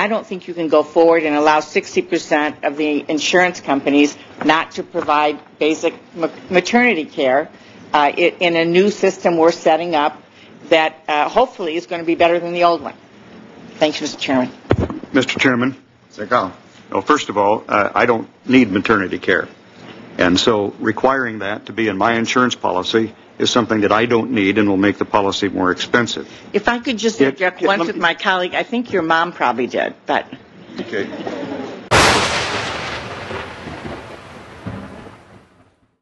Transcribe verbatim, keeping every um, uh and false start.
I don't think you can go forward and allow sixty percent of the insurance companies not to provide basic ma- maternity care uh, it, in a new system we're setting up that uh, hopefully is going to be better than the old one. Thank you, Mister Chairman. Mister Chairman. Mister Kyl. Well, first of all, uh, I don't need maternity care. And so requiring that to be in my insurance policy is something that I don't need and will make the policy more expensive. If I could just Yeah, interject yeah, once let with me- my colleague, I think your mom probably did, but Okay.